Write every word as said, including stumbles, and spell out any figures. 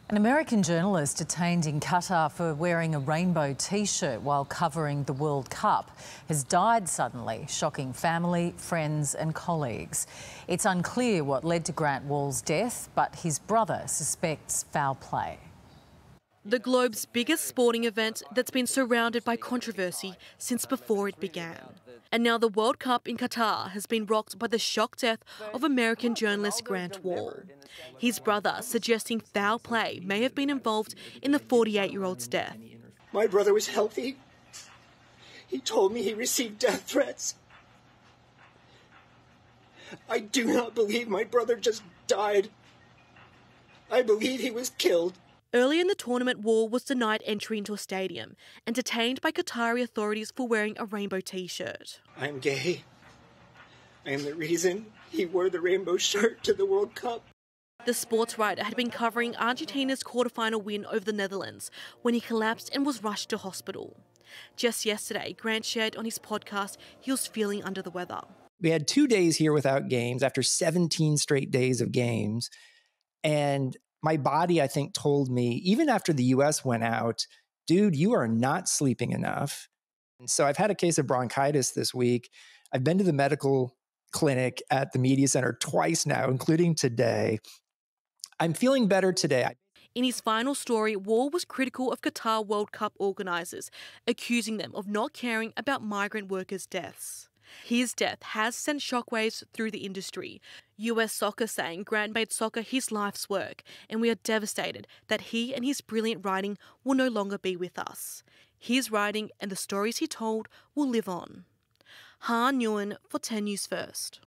An American journalist detained in Qatar for wearing a rainbow T-shirt while covering the World Cup has died suddenly, shocking family, friends and colleagues. It's unclear what led to Grant Wahl's death, but his brother suspects foul play. The globe's biggest sporting event that's been surrounded by controversy since before it began. And now the World Cup in Qatar has been rocked by the shock death of American journalist Grant Wahl. His brother suggesting foul play may have been involved in the forty-eight-year-old's death. My brother was healthy. He told me he received death threats. I do not believe my brother just died. I believe he was killed. Early in the tournament, Wahl was denied entry into a stadium and detained by Qatari authorities for wearing a rainbow T-shirt. I am gay. I am the reason he wore the rainbow shirt to the World Cup. The sports writer had been covering Argentina's quarterfinal win over the Netherlands when he collapsed and was rushed to hospital. Just yesterday, Grant shared on his podcast he was feeling under the weather. We had two days here without games after seventeen straight days of games. And my body, I think, told me, even after the U S went out, dude, you are not sleeping enough. And so I've had a case of bronchitis this week. I've been to the medical clinic at the media center twice now, including today. I'm feeling better today. In his final story, Wahl was critical of Qatar World Cup organisers, accusing them of not caring about migrant workers' deaths. His death has sent shockwaves through the industry. U S Soccer saying Grant made soccer his life's work, and we are devastated that he and his brilliant writing will no longer be with us. His writing and the stories he told will live on. Han Nguyen for ten News First.